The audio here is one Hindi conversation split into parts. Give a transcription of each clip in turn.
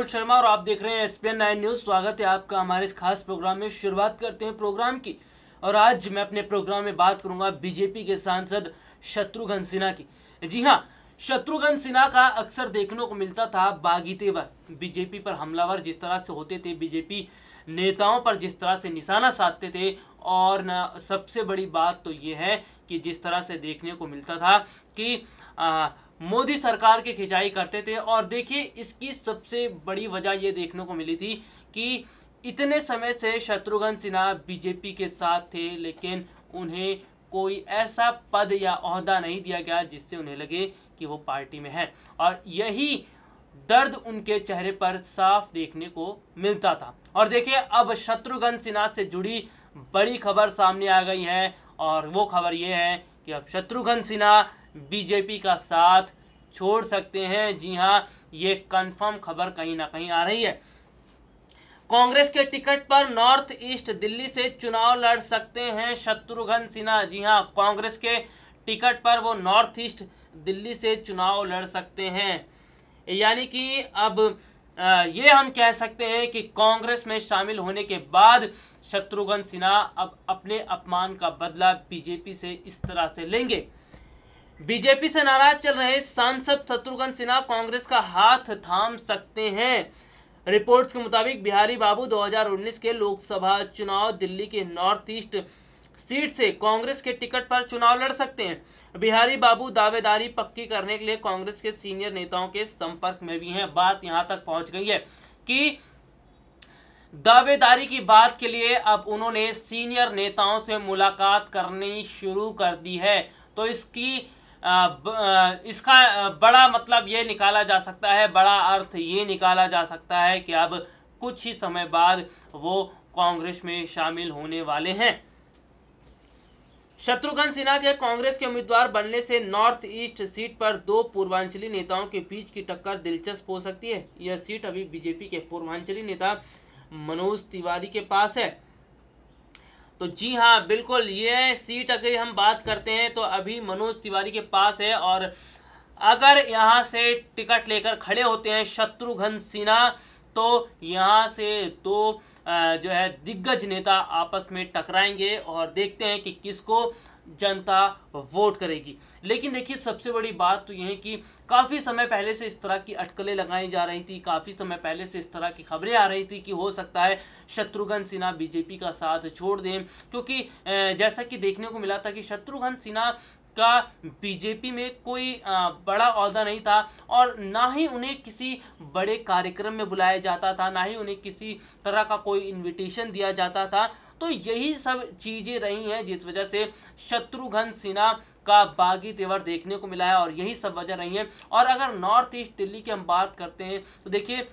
मनोज शर्मा और आप देख रहे हैं एसपीएन 9 न्यूज। स्वागत है आपका हमारे इस खास प्रोग्राम में। शुरुआत करते हैं प्रोग्राम की और आज मैं अपने प्रोग्राम में बात करूंगा बीजेपी के सांसद शत्रुघ्न सिन्हा की। जी हां, शत्रुघ्न सिन्हा का अक्सर देखने को मिलता था बागी तेवर। बीजेपी पर हमलावर जिस तरह से होते थे, बीजेपी नेताओं पर जिस तरह से निशाना साधते थे, और न सबसे बड़ी बात तो ये है कि जिस तरह से देखने को मिलता था कि मोदी सरकार की खिंचाई करते थे। और देखिए, इसकी सबसे बड़ी वजह ये देखने को मिली थी कि इतने समय से शत्रुघ्न सिन्हा बीजेपी के साथ थे, लेकिन उन्हें कोई ऐसा पद या ओहदा नहीं दिया गया जिससे उन्हें लगे कि वो पार्टी में है, और यही दर्द उनके चेहरे पर साफ देखने को मिलता था। और देखिए, अब शत्रुघ्न सिन्हा से जुड़ी बड़ी खबर सामने आ गई है, और वो खबर ये है कि अब शत्रुघ्न सिन्हा बीजेपी का साथ छोड़ सकते हैं। जी हां, ये कंफर्म खबर कहीं ना कहीं आ रही है। कांग्रेस के टिकट पर नॉर्थ ईस्ट दिल्ली से चुनाव लड़ सकते हैं शत्रुघ्न सिन्हा। जी हां, कांग्रेस के टिकट पर वो नॉर्थ ईस्ट दिल्ली से चुनाव लड़ सकते हैं। यानी कि अब ये हम कह सकते हैं कि कांग्रेस में शामिल होने के बाद शत्रुघ्न सिन्हा अब अपने अपमान का बदला बीजेपी से इस तरह से लेंगे। बीजेपी से नाराज चल रहे सांसद शत्रुघ्न सिन्हा कांग्रेस का हाथ थाम सकते हैं। रिपोर्ट्स के मुताबिक बिहारी बाबू 2019 के लोकसभा चुनाव दिल्ली के नॉर्थ ईस्ट सीट से कांग्रेस के टिकट पर चुनाव लड़ सकते हैं। बिहारी बाबू दावेदारी पक्की करने के लिए कांग्रेस के सीनियर नेताओं के संपर्क में भी हैं। बात यहां तक पहुंच गई है कि दावेदारी की बात के लिए अब उन्होंने सीनियर नेताओं से मुलाकात करनी शुरू कर दी है। तो इसका बड़ा मतलब ये निकाला जा सकता है, बड़ा अर्थ ये निकाला जा सकता है कि अब कुछ ही समय बाद वो कांग्रेस में शामिल होने वाले हैं। शत्रुघ्न सिन्हा के कांग्रेस के उम्मीदवार बनने से नॉर्थ ईस्ट सीट पर दो पूर्वांचली नेताओं के बीच की टक्कर दिलचस्प हो सकती है। यह सीट अभी बीजेपी के पूर्वांचली नेता मनोज तिवारी के पास है। तो जी हाँ, बिल्कुल, ये सीट अगर हम बात करते हैं तो अभी मनोज तिवारी के पास है, और अगर यहाँ से टिकट लेकर खड़े होते हैं शत्रुघ्न सिन्हा तो यहाँ से दो जो है दिग्गज नेता आपस में टकराएंगे और देखते हैं कि किसको जनता वोट करेगी। लेकिन देखिए, सबसे बड़ी बात तो यह है कि काफ़ी समय पहले से इस तरह की अटकलें लगाई जा रही थी, काफ़ी समय पहले से इस तरह की खबरें आ रही थी कि हो सकता है शत्रुघ्न सिन्हा बीजेपी का साथ छोड़ दें, क्योंकि जैसा कि देखने को मिला था कि शत्रुघ्न सिन्हा का बीजेपी में कोई बड़ा ओहदा नहीं था, और ना ही उन्हें किसी बड़े कार्यक्रम में बुलाया जाता था, ना ही उन्हें किसी तरह का कोई इन्विटेशन दिया जाता था। तो यही सब चीज़ें रही हैं जिस वजह से शत्रुघ्न सिन्हा का बागी तेवर देखने को मिला है, और यही सब वजह रही है। और अगर नॉर्थ ईस्ट दिल्ली की हम बात करते हैं तो देखिए,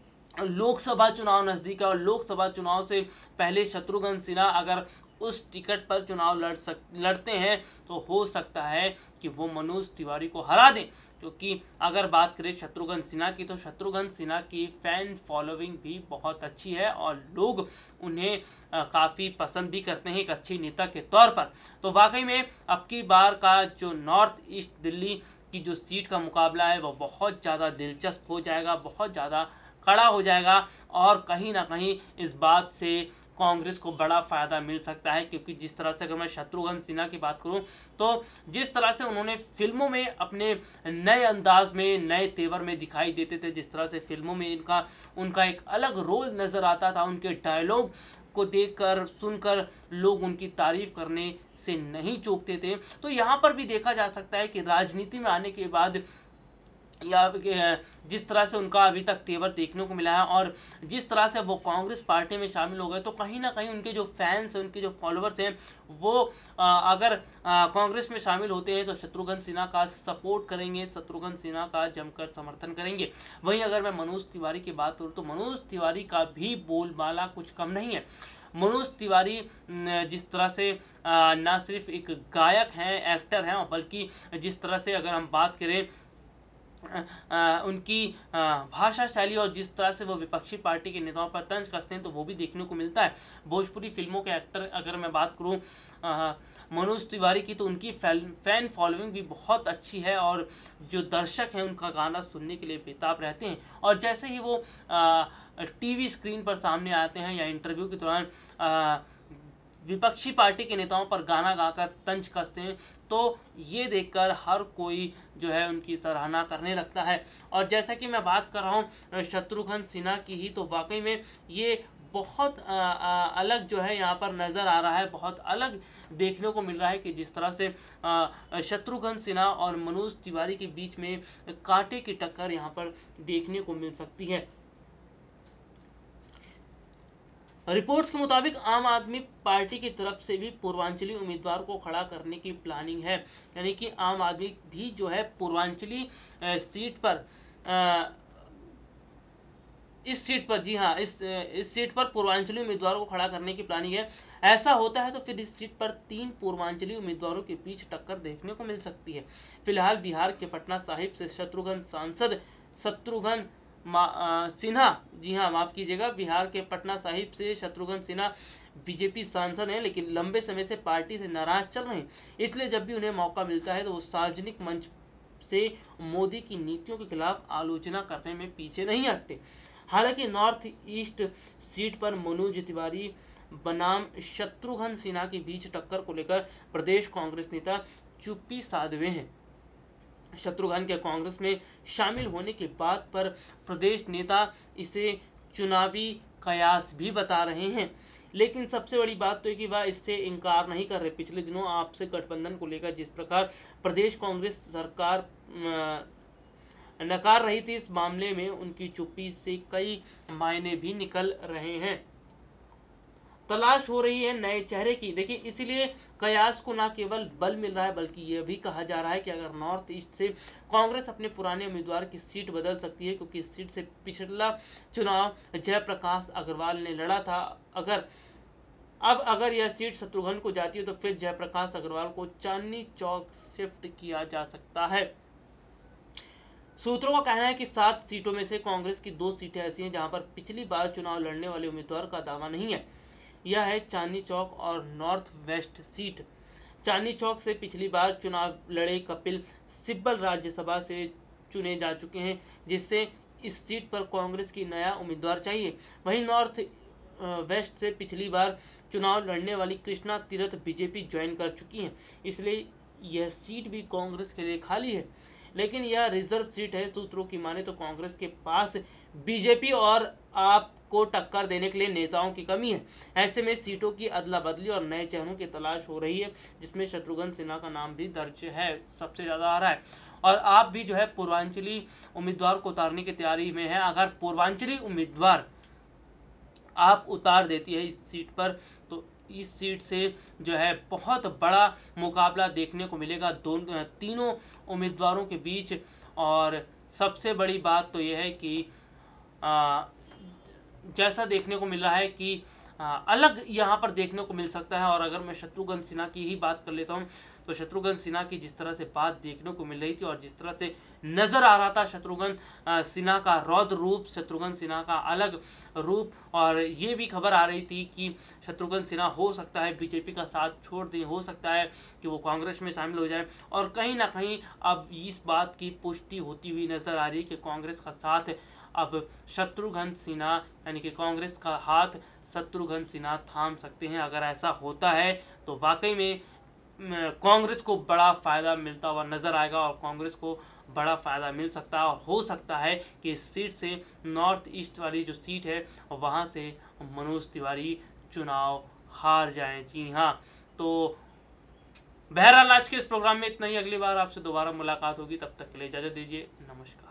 लोकसभा चुनाव नज़दीक है, और लोकसभा चुनाव से पहले शत्रुघ्न सिन्हा अगर उस टिकट पर चुनाव लड़ते हैं तो हो सकता है कि वो मनोज तिवारी को हरा दें। क्योंकि अगर बात करें शत्रुघ्न सिन्हा की, तो शत्रुघ्न सिन्हा की फैन फॉलोइंग भी बहुत अच्छी है, और लोग उन्हें काफ़ी पसंद भी करते हैं एक अच्छे नेता के तौर पर। तो वाकई में अब की बार का जो नॉर्थ ईस्ट दिल्ली की जो सीट का मुकाबला है वो बहुत ज़्यादा दिलचस्प हो जाएगा, बहुत ज़्यादा कड़ा हो जाएगा, और कहीं ना कहीं इस बात से कांग्रेस को बड़ा फ़ायदा मिल सकता है। क्योंकि जिस तरह से अगर मैं शत्रुघ्न सिन्हा की बात करूं तो जिस तरह से उन्होंने फिल्मों में अपने नए अंदाज में, नए तेवर में दिखाई देते थे, जिस तरह से फिल्मों में उनका एक अलग रोल नज़र आता था, उनके डायलॉग को देखकर सुनकर लोग उनकी तारीफ करने से नहीं चूकते थे। तो यहाँ पर भी देखा जा सकता है कि राजनीति में आने के बाद या जिस तरह से उनका अभी तक तेवर देखने को मिला है, और जिस तरह से वो कांग्रेस पार्टी में शामिल हो गए, तो कहीं ना कहीं उनके जो फैंस हैं, उनके जो फॉलोअर्स हैं, वो अगर कांग्रेस में शामिल होते हैं तो शत्रुघ्न सिन्हा का सपोर्ट करेंगे, शत्रुघ्न सिन्हा का जमकर समर्थन करेंगे। वहीं अगर मैं मनोज तिवारी की बात करूँ तो मनोज तिवारी का भी बोलबाला कुछ कम नहीं है। मनोज तिवारी जिस तरह से ना सिर्फ एक गायक हैं, एक्टर हैं, बल्कि जिस तरह से अगर हम बात करें उनकी भाषा शैली और जिस तरह से वो विपक्षी पार्टी के नेताओं पर तंज कसते हैं तो वो भी देखने को मिलता है। भोजपुरी फिल्मों के एक्टर अगर मैं बात करूं मनोज तिवारी की, तो उनकी फैन फॉलोइंग भी बहुत अच्छी है और जो दर्शक हैं उनका गाना सुनने के लिए बेताब रहते हैं। और जैसे ही वो टीवी स्क्रीन पर सामने आते हैं या इंटरव्यू के दौरान विपक्षी पार्टी के नेताओं पर गाना गाकर तंज कसते हैं, तो ये देखकर हर कोई जो है उनकी सराहना करने लगता है। और जैसा कि मैं बात कर रहा हूँ शत्रुघ्न सिन्हा की ही, तो वाकई में ये बहुत अलग जो है यहाँ पर नज़र आ रहा है, बहुत अलग देखने को मिल रहा है कि जिस तरह से शत्रुघ्न सिन्हा और मनोज तिवारी के बीच में कांटे की टक्कर यहाँ पर देखने को मिल सकती है। रिपोर्ट्स के मुताबिक आम आदमी पार्टी की तरफ से भी पूर्वांचली उम्मीदवार को खड़ा करने की प्लानिंग है, यानी कि आम आदमी भी जो है पूर्वांचली सीट पर इस सीट पर, जी हाँ, इस सीट पर पूर्वांचली उम्मीदवारों को खड़ा करने की प्लानिंग है। ऐसा होता है तो फिर इस सीट पर 3 पूर्वांचली उम्मीदवारों के बीच टक्कर देखने को मिल सकती है। फिलहाल बिहार के पटना साहिब से शत्रुघ्न सांसद शत्रुघ्न सिन्हा, जी हाँ माफ़ कीजिएगा, बिहार के पटना साहिब से शत्रुघ्न सिन्हा बीजेपी सांसद हैं, लेकिन लंबे समय से पार्टी से नाराज चल रहे हैं। इसलिए जब भी उन्हें मौका मिलता है तो वो सार्वजनिक मंच से मोदी की नीतियों के खिलाफ आलोचना करने में पीछे नहीं हटते। हालांकि नॉर्थ ईस्ट सीट पर मनोज तिवारी बनाम शत्रुघ्न सिन्हा के बीच टक्कर को लेकर प्रदेश कांग्रेस नेता चुप्पी साधे हुए हैं। शत्रुघ्न के कांग्रेस में शामिल होने के बाद पर प्रदेश नेता इसे चुनावी कयास भी बता रहे हैं, लेकिन सबसे बड़ी बात तो है कि वह इससे इनकार नहीं कर रहे। पिछले दिनों आपसे गठबंधन को लेकर जिस प्रकार प्रदेश कांग्रेस सरकार नकार रही थी, इस मामले में उनकी चुप्पी से कई मायने भी निकल रहे हैं। तलाश हो रही है नए चेहरे की। देखिए, इसीलिए कयास को ना केवल बल मिल रहा है बल्कि यह भी कहा जा रहा है कि अगर नॉर्थ ईस्ट से कांग्रेस अपने पुराने उम्मीदवार की सीट बदल सकती है, क्योंकि इस सीट से पिछला चुनाव जयप्रकाश अग्रवाल ने लड़ा था। अगर यह सीट शत्रुघ्न को जाती है तो फिर जयप्रकाश अग्रवाल को चांदनी चौक शिफ्ट किया जा सकता है। सूत्रों का कहना है कि 7 सीटों में से कांग्रेस की 2 सीटें ऐसी हैं जहां पर पिछली बार चुनाव लड़ने वाले उम्मीदवार का दावा नहीं है। यह है चांदनी चौक और north west seat. Chandni Chowk से पिछली बार चुनाव लड़े कपिल सिब्बल राज्यसभा से चुने जा चुके हैं, जिससे इस सीट पर कांग्रेस की नया उम्मीदवार चाहिए। वहीं नॉर्थ वेस्ट से पिछली बार चुनाव लड़ने वाली कृष्णा तीरथ बीजेपी ज्वाइन कर चुकी हैं, इसलिए यह सीट भी कांग्रेस के लिए खाली है। लेकिन यह रिजर्व सीट है। सूत्रों की माने तो कांग्रेस के पास बीजेपी और आप को टक्कर देने के लिए नेताओं की कमी है। ऐसे में सीटों की अदला बदली और नए चेहरों की तलाश हो रही है, जिसमें शत्रुघ्न सिन्हा का नाम भी दर्ज है, सबसे ज़्यादा आ रहा है। और आप भी जो है पूर्वांचली उम्मीदवार को उतारने की तैयारी में है। अगर पूर्वांचली उम्मीदवार आप उतार देती है इस सीट पर, तो इस सीट से जो है बहुत बड़ा मुकाबला देखने को मिलेगा तीनों उम्मीदवारों के बीच। और सबसे बड़ी बात तो यह है कि जैसा देखने को मिल रहा है कि अलग यहाँ पर देखने को मिल सकता है। और अगर मैं शत्रुघ्न सिन्हा की ही बात कर लेता हूँ, तो शत्रुघ्न सिन्हा की जिस तरह से बात देखने को मिल रही थी और जिस तरह से नज़र आ रहा था शत्रुघ्न सिन्हा का रौद्र रूप, शत्रुघ्न सिन्हा का अलग रूप, और ये भी खबर आ रही थी कि शत्रुघ्न सिन्हा हो सकता है बीजेपी का साथ छोड़ दें, हो सकता है कि वो कांग्रेस में शामिल हो जाए। और कहीं ना कहीं अब इस बात की पुष्टि होती हुई नज़र आ रही है कि कांग्रेस का साथ अब शत्रुघ्न सिन्हा, यानी कि कांग्रेस का हाथ शत्रुघ्न सिन्हा थाम सकते हैं। अगर ऐसा होता है तो वाकई में कांग्रेस को बड़ा फ़ायदा मिलता हुआ नज़र आएगा और कांग्रेस को बड़ा फ़ायदा मिल सकता है। और हो सकता है कि इस सीट से, नॉर्थ ईस्ट वाली जो सीट है, वहाँ से मनोज तिवारी चुनाव हार जाएं। जी हाँ, तो बहरहाल आज के इस प्रोग्राम में इतना ही। अगली बार आपसे दोबारा मुलाकात होगी, तब तक के लिए इजाज़त दीजिए। नमस्कार।